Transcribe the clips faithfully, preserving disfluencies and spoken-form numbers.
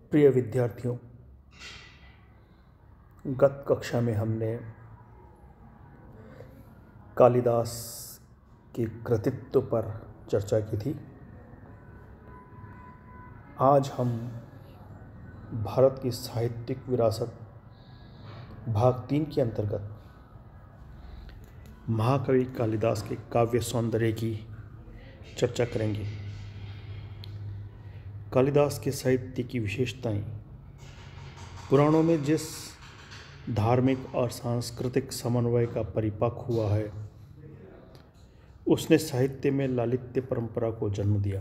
प्रिय विद्यार्थियों, गत कक्षा में हमने कालिदास के कृतित्व पर चर्चा की थी। आज हम भारत की साहित्यिक विरासत भाग तीन के अंतर्गत महाकवि कालिदास के काव्य सौंदर्य की चर्चा करेंगे। कालिदास के साहित्य की विशेषताएं पुराणों में जिस धार्मिक और सांस्कृतिक समन्वय का परिपाक हुआ है, उसने साहित्य में लालित्य परंपरा को जन्म दिया।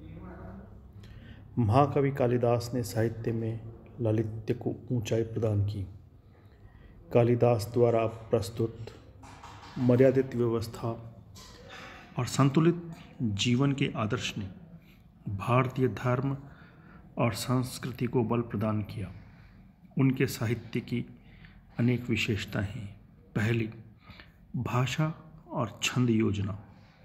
महाकवि कालिदास ने साहित्य में लालित्य को ऊंचाई प्रदान की। कालिदास द्वारा प्रस्तुत मर्यादित व्यवस्था और संतुलित जीवन के आदर्श ने भारतीय धर्म और संस्कृति को बल प्रदान किया। उनके साहित्य की अनेक विशेषताएं हैं। पहली, भाषा और छंद योजना।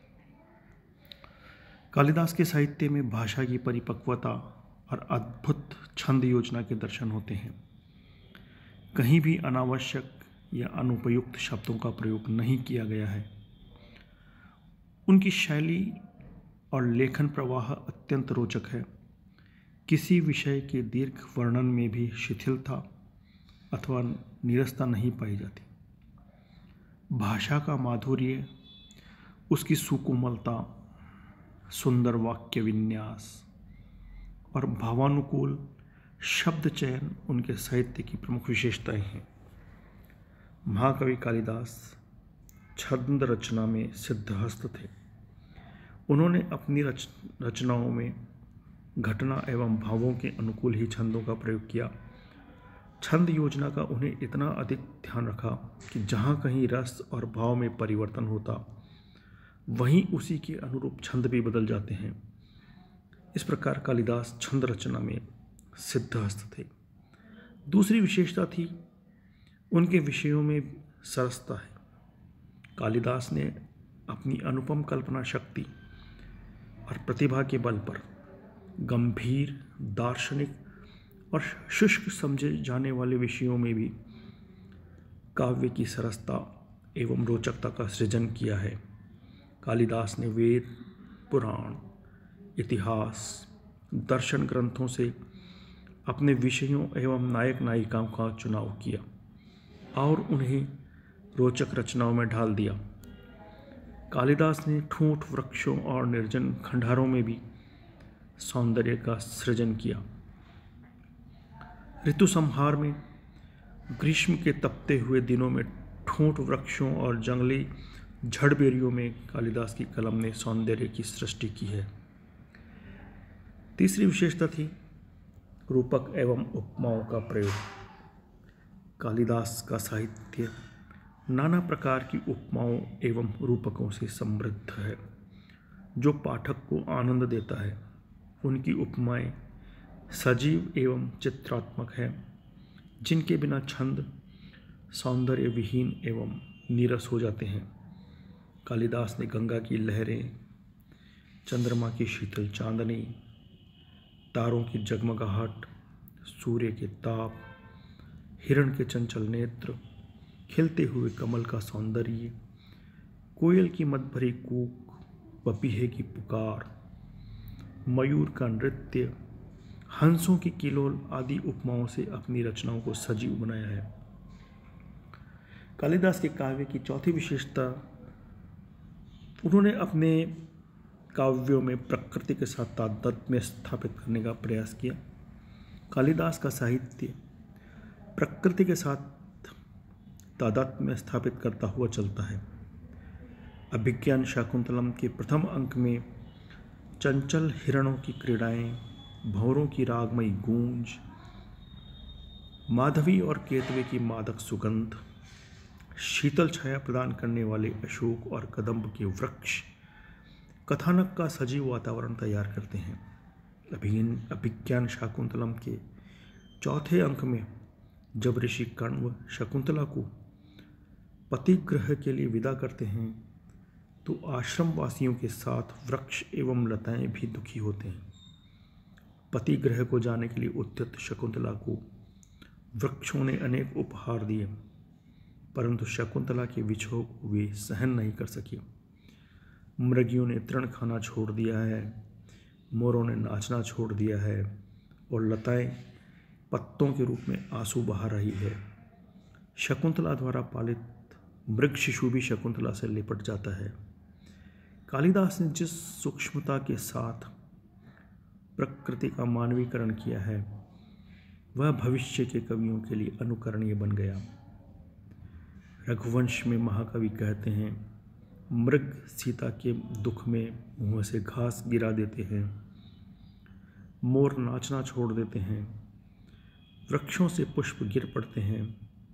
कालिदास के साहित्य में भाषा की परिपक्वता और अद्भुत छंद योजना के दर्शन होते हैं। कहीं भी अनावश्यक या अनुपयुक्त शब्दों का प्रयोग नहीं किया गया है। उनकी शैली और लेखन प्रवाह अत्यंत रोचक है। किसी विषय के दीर्घ वर्णन में भी शिथिलता अथवा नीरसता नहीं पाई जाती। भाषा का माधुर्य, उसकी सुकोमलता, सुंदर वाक्य विन्यास और भावानुकूल शब्द चयन उनके साहित्य की प्रमुख विशेषताएं हैं। महाकवि कालिदास छंद रचना में सिद्धहस्त थे। उन्होंने अपनी रच रचनाओं में घटना एवं भावों के अनुकूल ही छंदों का प्रयोग किया। छंद योजना का उन्हें इतना अधिक ध्यान रखा कि जहाँ कहीं रस और भाव में परिवर्तन होता, वहीं उसी के अनुरूप छंद भी बदल जाते हैं। इस प्रकार कालिदास छंद रचना में सिद्धहस्त थे। दूसरी विशेषता थी उनके विषयों में सरसता है। कालिदास ने अपनी अनुपम कल्पना शक्ति और प्रतिभा के बल पर गंभीर, दार्शनिक और शुष्क समझे जाने वाले विषयों में भी काव्य की सरसता एवं रोचकता का सृजन किया है। कालिदास ने वेद, पुराण, इतिहास, दर्शन ग्रंथों से अपने विषयों एवं नायक नायिकाओं का चुनाव किया और उन्हें रोचक रचनाओं में ढाल दिया। कालिदास ने ठूंठ वृक्षों और निर्जन खंडारों में भी सौंदर्य का सृजन किया। ऋतु संहार में ग्रीष्म के तपते हुए दिनों में ठूंठ वृक्षों और जंगली झड़बेरियों में कालिदास की कलम ने सौंदर्य की सृष्टि की है। तीसरी विशेषता थी रूपक एवं उपमाओं का प्रयोग। कालिदास का साहित्य नाना प्रकार की उपमाओं एवं रूपकों से समृद्ध है, जो पाठक को आनंद देता है। उनकी उपमाएं सजीव एवं चित्रात्मक हैं, जिनके बिना छंद सौंदर्य विहीन एवं नीरस हो जाते हैं। कालिदास ने गंगा की लहरें, चंद्रमा की शीतल चांदनी, तारों की जगमगाहट, सूर्य के ताप, हिरण के चंचल नेत्र, खिलते हुए कमल का सौंदर्य, कोयल की मदभरी कूक, पपीहे की पुकार, मयूर का नृत्य, हंसों की किलोल आदि उपमाओं से अपनी रचनाओं को सजीव बनाया है। कालिदास के काव्य की चौथी विशेषता, उन्होंने अपने काव्यों में प्रकृति के साथ तादात्म्य स्थापित करने का प्रयास किया। कालिदास का साहित्य प्रकृति के साथ तादात्म्य स्थापित करता हुआ चलता है। अभिज्ञान शाकुंतलम के प्रथम अंक में चंचल हिरणों की क्रीड़ाएं, भंवरों की रागमयी गूंज, माधवी और केतवे की मादक सुगंध, शीतल छाया प्रदान करने वाले अशोक और कदम्ब के वृक्ष कथानक का सजीव वातावरण तैयार करते हैं। अभिज्ञान शाकुंतलम के चौथे अंक में जब ऋषि कण्व शकुंतला को पतिग्रह के लिए विदा करते हैं, तो आश्रम वासियों के साथ वृक्ष एवं लताएं भी दुखी होते हैं। पति गृह को जाने के लिए उद्यत शकुंतला को वृक्षों ने अनेक उपहार दिए, परंतु शकुंतला के विछोह को वे सहन नहीं कर सकी। मृगियों ने तृण खाना छोड़ दिया है, मोरों ने नाचना छोड़ दिया है और लताएं पत्तों के रूप में आंसू बहा रही है। शकुंतला द्वारा पालित मृग शिशु भी शकुंतला से लिपट जाता है। कालिदास ने जिस सूक्ष्मता के साथ प्रकृति का मानवीकरण किया है वह भविष्य के कवियों के लिए अनुकरणीय बन गया। रघुवंश में महाकवि कहते हैं, मृग सीता के दुख में मुंह से घास गिरा देते हैं, मोर नाचना छोड़ देते हैं, वृक्षों से पुष्प गिर पड़ते हैं,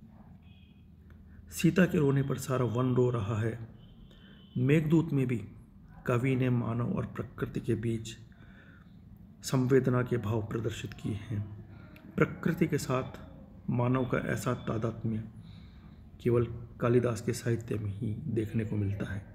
सीता के रोने पर सारा वन रो रहा है। मेघदूत में भी कवि ने मानव और प्रकृति के बीच संवेदना के भाव प्रदर्शित किए हैं। प्रकृति के साथ मानव का ऐसा तादात्म्य केवल कालिदास के साहित्य में ही देखने को मिलता है।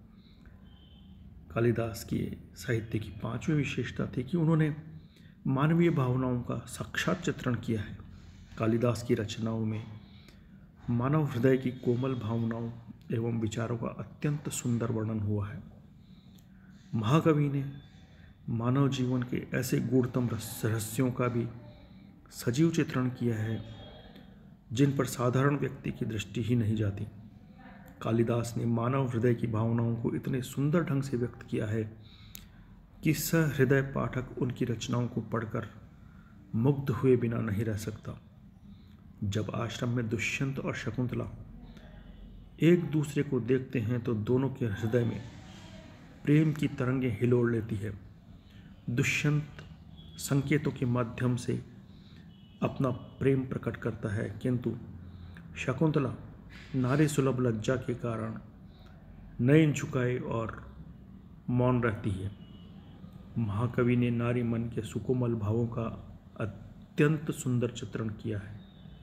कालिदास की साहित्य की पांचवी विशेषता थी कि उन्होंने मानवीय भावनाओं का साक्षात चित्रण किया है। कालिदास की रचनाओं में मानव हृदय की कोमल भावनाओं एवं विचारों का अत्यंत सुंदर वर्णन हुआ है। महाकवि ने मानव जीवन के ऐसे गूढ़तम रहस्यों का भी सजीव चित्रण किया है जिन पर साधारण व्यक्ति की दृष्टि ही नहीं जाती। कालिदास ने मानव हृदय की भावनाओं को इतने सुंदर ढंग से व्यक्त किया है कि सहृदय पाठक उनकी रचनाओं को पढ़कर मुग्ध हुए बिना नहीं रह सकता। जब आश्रम में दुष्यंत और शकुंतला एक दूसरे को देखते हैं तो दोनों के हृदय में प्रेम की तरंगें हिलोड़ लेती है। दुष्यंत संकेतों के माध्यम से अपना प्रेम प्रकट करता है, किंतु शकुंतला नारी सुलभ लज्जा के कारण नयन झुकाए और मौन रहती है। महाकवि ने नारी मन के सुकोमल भावों का अत्यंत सुंदर चित्रण किया है।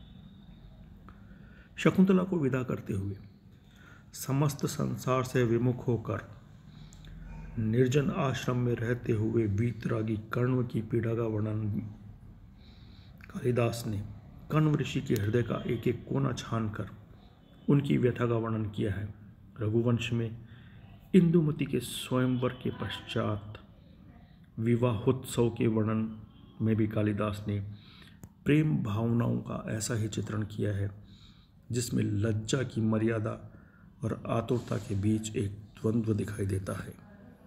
शकुंतला को विदा करते हुए समस्त संसार से विमुख होकर निर्जन आश्रम में रहते हुए वीतरागी कण्व की पीड़ा का वर्णन कालिदास ने कण्व ऋषि के हृदय का एक एक कोना छानकर उनकी व्यथा का वर्णन किया है। रघुवंश में इंदुमती के स्वयंवर के पश्चात विवाहोत्सव के वर्णन में भी कालिदास ने प्रेम भावनाओं का ऐसा ही चित्रण किया है जिसमें लज्जा की मर्यादा और आतुरता के बीच एक द्वंद्व दिखाई देता है।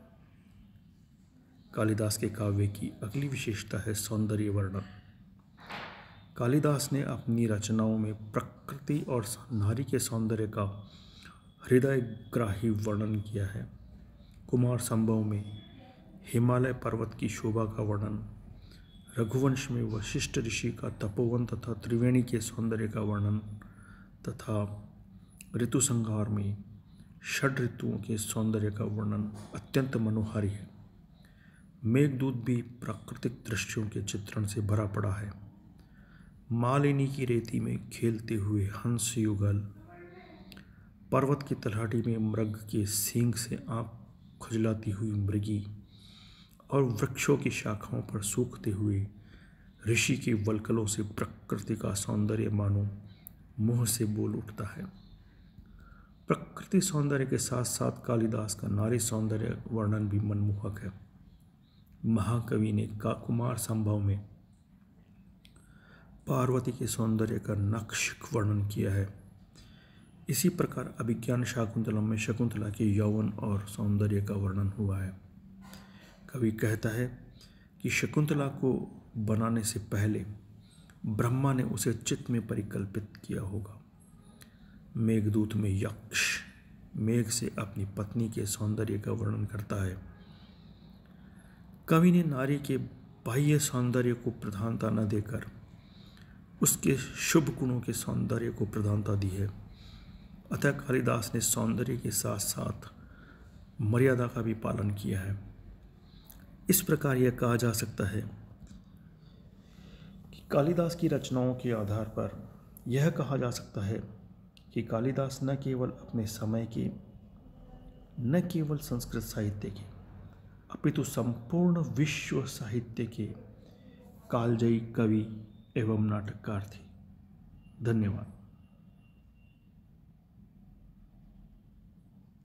कालिदास के काव्य की अगली विशेषता है सौंदर्य वर्णन। कालिदास ने अपनी रचनाओं में प्रकृति और नारी के सौंदर्य का हृदयग्राही वर्णन किया है। कुमार संभव में हिमालय पर्वत की शोभा का वर्णन, रघुवंश में वशिष्ठ ऋषि का तपोवन तथा त्रिवेणी के सौंदर्य का वर्णन तथा ऋतुसंहार में षड ऋतुओं के सौंदर्य का वर्णन अत्यंत मनोहारी है। मेघदूत भी प्राकृतिक दृश्यों के चित्रण से भरा पड़ा है। मालिनी की रेती में खेलते हुए हंस युगल, पर्वत की तलहटी में मृग के सींग से आँख खुजलाती हुई मृगी और वृक्षों की शाखाओं पर सूखते हुए ऋषि के वल्कलों से प्रकृति का सौंदर्य मानो मुंह से बोल उठता है। प्रकृति सौंदर्य के साथ साथ कालिदास का नारी सौंदर्य वर्णन भी मनमोहक है। महाकवि ने का कुमार संभव में पार्वती के सौंदर्य का नक्श वर्णन किया है। इसी प्रकार अभिज्ञान शाकुंतलम में शकुंतला के यौवन और सौंदर्य का वर्णन हुआ है। कवि कहता है कि शकुंतला को बनाने से पहले ब्रह्मा ने उसे चित्त में परिकल्पित किया होगा। मेघदूत में यक्ष मेघ से अपनी पत्नी के सौंदर्य का वर्णन करता है। कवि ने नारी के बाह्य सौंदर्य को प्रधानता न देकर उसके शुभ गुणों के सौंदर्य को प्रधानता दी है। अतः कालिदास ने सौंदर्य के साथ साथ मर्यादा का भी पालन किया है। इस प्रकार यह कहा जा सकता है कि कालिदास की रचनाओं के आधार पर यह कहा जा सकता है कि कालिदास न केवल अपने समय के, न केवल संस्कृत साहित्य के, अपितु संपूर्ण विश्व साहित्य के कालजयी कवि एवं नाटककार थी। धन्यवाद।